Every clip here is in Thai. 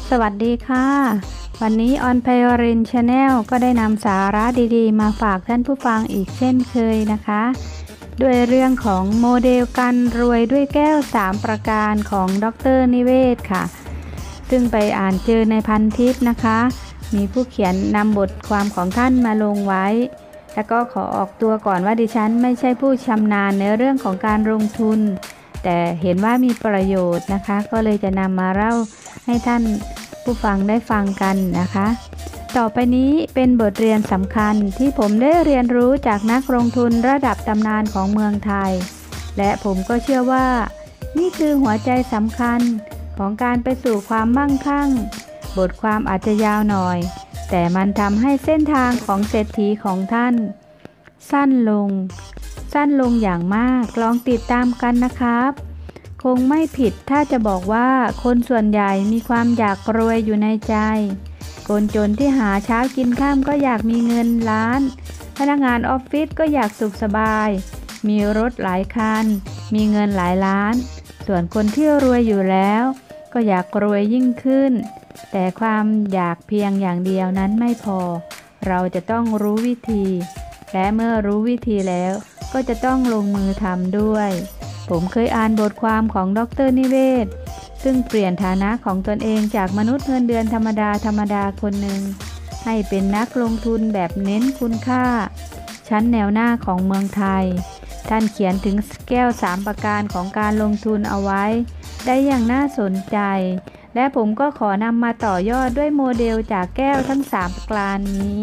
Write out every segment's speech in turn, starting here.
สวัสดีค่ะวันนี้ออนไพรินชาแนลก็ได้นำสาระดีๆมาฝากท่านผู้ฟังอีกเช่นเคยนะคะด้วยเรื่องของโมเดลการรวยด้วยแก้ว3ประการของดร.นิเวศค่ะซึ่งไปอ่านเจอในพันทิปนะคะมีผู้เขียนนำบทความของท่านมาลงไว้แล้วก็ขอออกตัวก่อนว่าดิฉันไม่ใช่ผู้ชำนาญในเรื่องของการลงทุนแต่เห็นว่ามีประโยชน์นะคะก็เลยจะนำมาเล่าให้ท่านผู้ฟังได้ฟังกันนะคะต่อไปนี้เป็นบทเรียนสำคัญที่ผมได้เรียนรู้จากนักลงทุนระดับตำนานของเมืองไทยและผมก็เชื่อว่านี่คือหัวใจสำคัญของการไปสู่ความมั่งคั่งบทความอาจจะยาวหน่อยแต่มันทำให้เส้นทางของเศรษฐีของท่านสั้นลงอย่างมากลองติดตามกันนะครับคงไม่ผิดถ้าจะบอกว่าคนส่วนใหญ่มีความอยากรวยอยู่ในใจคนจนที่หาเช้ากินค่ำก็อยากมีเงินล้านพนักงานออฟฟิศก็อยากสุขสบายมีรถหลายคันมีเงินหลายล้านส่วนคนที่รวยอยู่แล้วก็อยากรวยยิ่งขึ้นแต่ความอยากเพียงอย่างเดียวนั้นไม่พอเราจะต้องรู้วิธีและเมื่อรู้วิธีแล้วก็จะต้องลงมือทำด้วยผมเคยอ่านบทความของดร.นิเวศซึ่งเปลี่ยนฐานะของตนเองจากมนุษย์เงินเดือนธรรมดาคนหนึ่งให้เป็นนักลงทุนแบบเน้นคุณค่าชั้นแนวหน้าของเมืองไทยท่านเขียนถึงแก้ว3ประการของการลงทุนเอาไว้ได้อย่างน่าสนใจและผมก็ขอนำมาต่อยอดด้วยโมเดลจากแก้วทั้ง3ประการนี้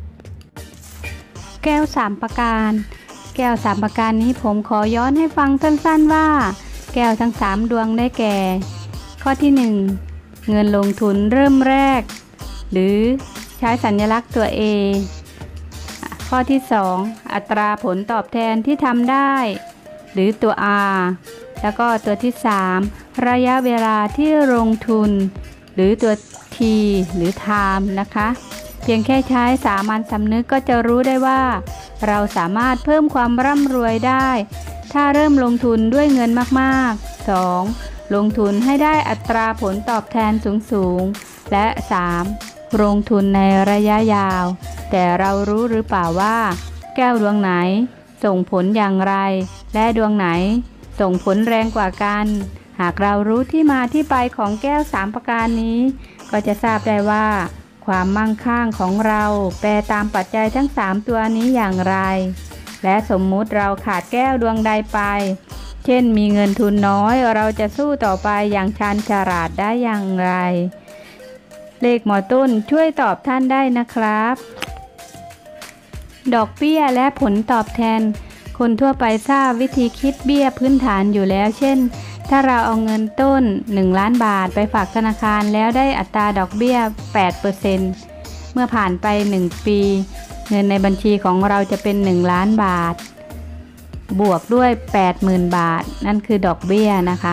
แก้ว3ประการแก้ว3ประการนี้ผมขอย้อนให้ฟังสั้นๆว่าแก้วทั้ง3ดวงได้แก่ข้อที่1เงินลงทุนเริ่มแรกหรือใช้สัญลักษณ์ตัว A ข้อที่2อัตราผลตอบแทนที่ทำได้หรือตัว R แล้วก็ตัวที่3ระยะเวลาที่ลงทุนหรือตัว T หรือ Time นะคะเพียงแค่ใช้สามัญสำนึกก็จะรู้ได้ว่าเราสามารถเพิ่มความร่ำรวยได้ถ้าเริ่มลงทุนด้วยเงินมากๆ 2. ลงทุนให้ได้อัตราผลตอบแทนสูงและ 3. ลงทุนในระยะยาวแต่เรารู้หรือเปล่าว่าแก้วดวงไหนส่งผลอย่างไรและดวงไหนส่งผลแรงกว่ากันหากเรารู้ที่มาที่ไปของแก้ว3ประการนี้ก็จะทราบได้ว่าความมั่งคั่งของเราแปรตามปัจจัยทั้ง3ตัวนี้อย่างไรและสมมุติเราขาดแก้วดวงใดไปเช่นมีเงินทุนน้อยเราจะสู้ต่อไปอย่างชาญฉลาดได้อย่างไรเลขหมอต้นช่วยตอบท่านได้นะครับดอกเบี้ยและผลตอบแทนคนทั่วไปทราบวิธีคิดเบี้ยพื้นฐานอยู่แล้วเช่นถ้าเราเอาเงินต้น1ล้านบาทไปฝากธนาคารแล้วได้อัตราดอกเบี้ย 8% เมื่อผ่านไป1ปีเงินในบัญชีของเราจะเป็น1ล้านบาทบวกด้วย 80,000 บาทนั่นคือดอกเบี้ยนะคะ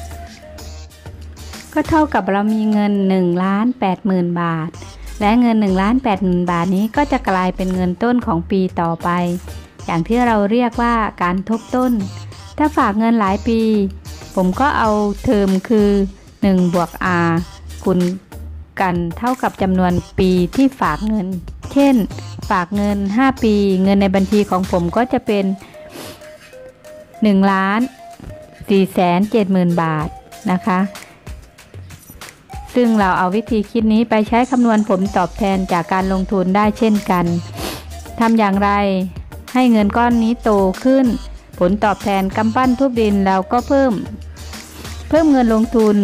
ก็เท่ากับเรามีเงิน1,80,000 บาทและเงิน1,80,000 บาทนี้ก็จะกลายเป็นเงินต้นของปีต่อไปอย่างที่เราเรียกว่าการทบต้นถ้าฝากเงินหลายปีผมก็เอาเทอมคือ1บวก R คูณกันเท่ากับจำนวนปีที่ฝากเงินเช่นฝากเงิน5ปีเงินในบัญชีของผมก็จะเป็น1,470,000 บาทนะคะซึ่งเราเอาวิธีคิดนี้ไปใช้คำนวณผลตอบแทนจากการลงทุนได้เช่นกันทำอย่างไรให้เงินก้อนนี้โตขึ้นผลตอบแทนกำปั้นทุบดินเราก็เพิ่มเงินลงทุน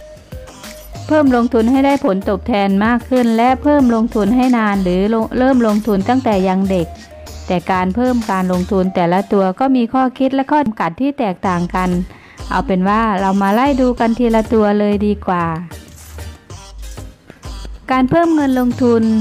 ให้ได้ผลตอบแทนมากขึ้นและเพิ่มลงทุนให้นานหรือเริ่มลงทุนตั้งแต่ยังเด็กแต่การเพิ่มการลงทุนแต่ละตัวก็มีข้อคิดและข้อจำกัดที่แตกต่างกันเอาเป็นว่าเรามาไล่ดูกันทีละตัวเลยดีกว่าการเพิ่มเงินลงทุน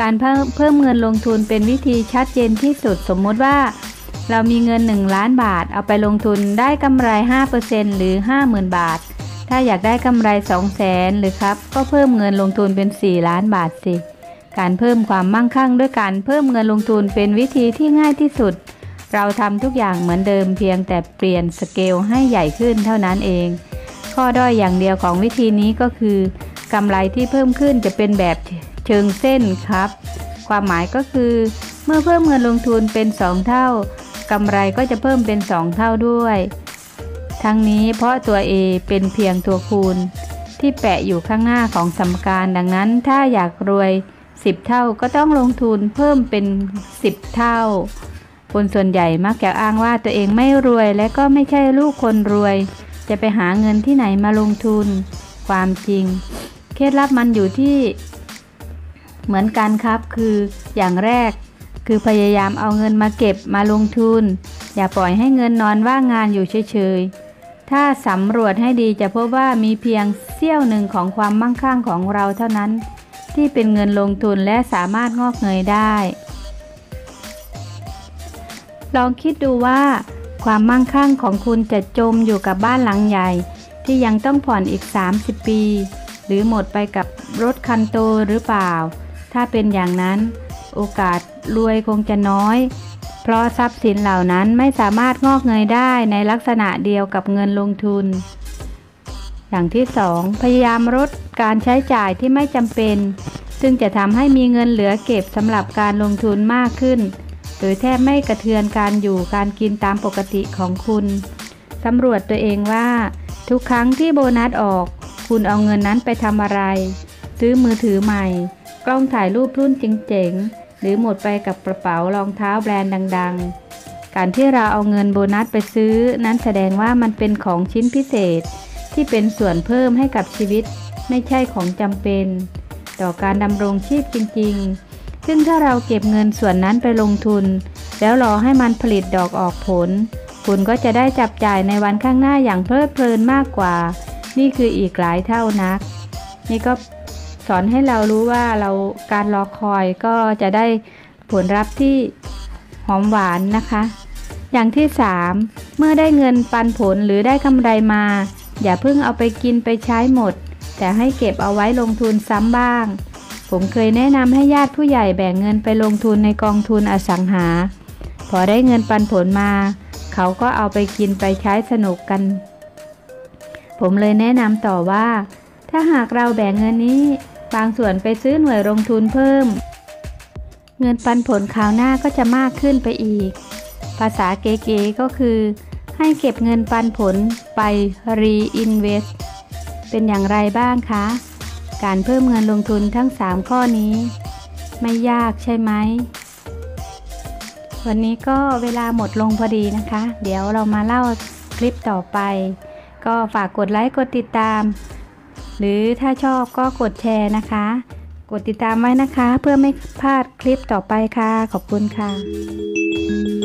เป็นวิธีชัดเจนที่สุดสมมติว่าเรามีเงิน1ล้านบาทเอาไปลงทุนได้กำไร 5% หรือ 50,000 บาทถ้าอยากได้กำไร 200,000 หรือครับก็เพิ่มเงินลงทุนเป็น4ล้านบาทสิการเพิ่มความมั่งคั่งด้วยการเพิ่มเงินลงทุนเป็นวิธีที่ง่ายที่สุดเราทำทุกอย่างเหมือนเดิมเพียงแต่เปลี่ยนสเกลให้ใหญ่ขึ้นเท่านั้นเองข้อด้อยอย่างเดียวของวิธีนี้ก็คือกำไรที่เพิ่มขึ้นจะเป็นแบบเชิงเส้นครับความหมายก็คือเมื่อเพิ่มเงินลงทุนเป็น2เท่ากำไรก็จะเพิ่มเป็น2เท่าด้วยทั้งนี้เพราะตัว A เป็นเพียงตัวคูณที่แปะอยู่ข้างหน้าของสมการดังนั้นถ้าอยากรวย10เท่าก็ต้องลงทุนเพิ่มเป็น10เท่าคนส่วนใหญ่มักจะอ้างว่าตัวเองไม่รวยและก็ไม่ใช่ลูกคนรวยจะไปหาเงินที่ไหนมาลงทุนความจริงเคล็ดลับมันอยู่ที่เหมือนกันครับคืออย่างแรกคือพยายามเอาเงินมาเก็บมาลงทุนอย่าปล่อยให้เงินนอนว่างงานอยู่เฉยๆถ้าสำรวจให้ดีจะพบว่ามีเพียงเสี้ยวหนึ่งของความมั่งคั่งของเราเท่านั้นที่เป็นเงินลงทุนและสามารถงอกเงยได้ลองคิดดูว่าความมั่งคั่งของคุณจะจมอยู่กับบ้านหลังใหญ่ที่ยังต้องผ่อนอีก30ปีหรือหมดไปกับรถคันโตหรือเปล่าถ้าเป็นอย่างนั้นโอกาสรวยคงจะน้อยเพราะทรัพย์สินเหล่านั้นไม่สามารถงอกเงยได้ในลักษณะเดียวกับเงินลงทุนอย่างที่2พยายามลดการใช้จ่ายที่ไม่จำเป็นซึ่งจะทำให้มีเงินเหลือเก็บสำหรับการลงทุนมากขึ้นโดยแทบไม่กระเทือนการอยู่การกินตามปกติของคุณสำรวจตัวเองว่าทุกครั้งที่โบนัสออกคุณเอาเงินนั้นไปทำอะไรซื้อมือถือใหม่กล้องถ่ายรูปรุ่นเจ๋งๆหรือหมดไปกับกระเป๋ารองเท้าแบรนด์ดังๆการที่เราเอาเงินโบนัสไปซื้อนั้นแสดงว่ามันเป็นของชิ้นพิเศษที่เป็นส่วนเพิ่มให้กับชีวิตไม่ใช่ของจำเป็นต่อการดำรงชีพจริงๆซึ่งถ้าเราเก็บเงินส่วนนั้นไปลงทุนแล้วรอให้มันผลิตดอกออกผลคุณก็จะได้จับจ่ายในวันข้างหน้าอย่างเพลิดเพลินมากกว่านี่คืออีกหลายเท่านักนี่ก็สอนให้เรารู้ว่าการรอคอยก็จะได้ผลลัพธ์ที่หอมหวานนะคะอย่างที่3เมื่อได้เงินปันผลหรือได้กำไรมาอย่าเพิ่งเอาไปกินไปใช้หมดแต่ให้เก็บเอาไว้ลงทุนซ้ำบ้างผมเคยแนะนำให้ญาติผู้ใหญ่แบ่งเงินไปลงทุนในกองทุนอสังหาพอได้เงินปันผลมาเขาก็เอาไปกินไปใช้สนุกกันผมเลยแนะนำต่อว่าถ้าหากเราแบ่งเงินนี้บางส่วนไปซื้อหน่วยลงทุนเพิ่มเงินปันผลคราวหน้าก็จะมากขึ้นไปอีกภาษาเก๋ๆก็คือให้เก็บเงินปันผลไป reinvest เป็นอย่างไรบ้างคะการเพิ่มเงินลงทุนทั้ง3ข้อนี้ไม่ยากใช่ไหมวันนี้ก็เวลาหมดลงพอดีนะคะเดี๋ยวเรามาเล่าคลิปต่อไปก็ฝากกดไลค์กดติดตามหรือถ้าชอบก็กดแชร์นะคะกดติดตามไว้นะคะเพื่อไม่พลาดคลิปต่อไปค่ะขอบคุณค่ะ